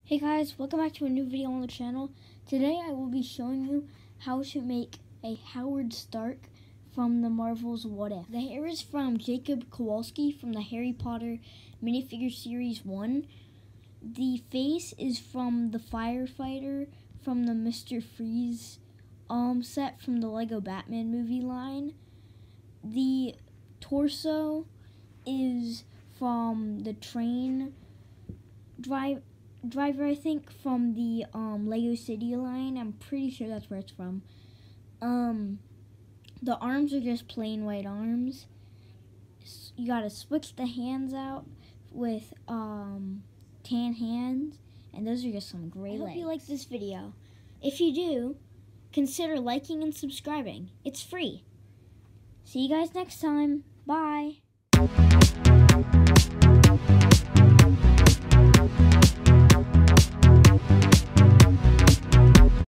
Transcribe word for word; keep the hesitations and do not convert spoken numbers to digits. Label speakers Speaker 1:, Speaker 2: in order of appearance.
Speaker 1: Hey guys, welcome back to a new video on the channel. Today I will be showing you how to make a Howard Stark from the Marvel's What If. The hair is from Jacob Kowalski from the Harry Potter minifigure series one. The face is from the firefighter from the Mister Freeze um, set from the Lego Batman movie line. The torso is from the train drive driver, I think, from the um, Lego City line. I'm pretty sure that's where it's from. Um, the arms are just plain white arms. You gotta switch the hands out with um, tan hands, and those are just some great legs. I hope you like this video. If you do, consider liking and subscribing. It's free. See you guys next time. Bye.